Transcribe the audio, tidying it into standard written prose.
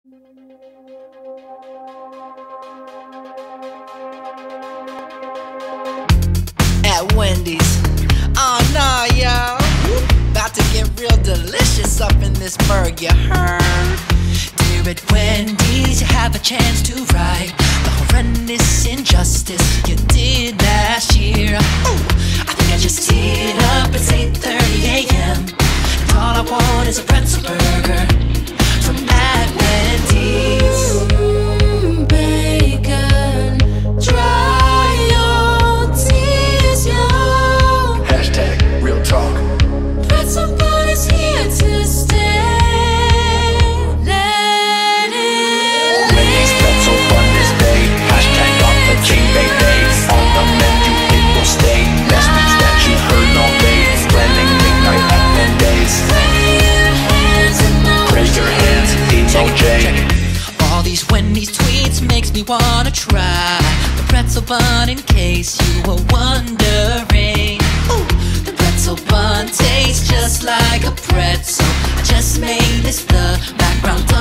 At Wendy's, oh nah, y'all, about to get real delicious up in this burger, you heard? Dear at Wendy's, you have a chance to right the horrendous injustice you did last year. Ooh, I think I just teared up. It's 8:30 a.m. and all I want is a pretzel burger from at Wendy's. Bacon, dry your tears, yo. Hashtag real talk. Pretzel bun is here to stay. Let it Wendy's pretzel bun is made. Hashtag off the chain, baby. On the menu it will stay. Best news that you heard all day. Planning midnight at Wendy's. Raise your hands, emoji. All these Wendy's tweets makes me wanna try the pretzel bun in case you were wondering. Ooh, the pretzel bun tastes just like a pretzel. I just made this the background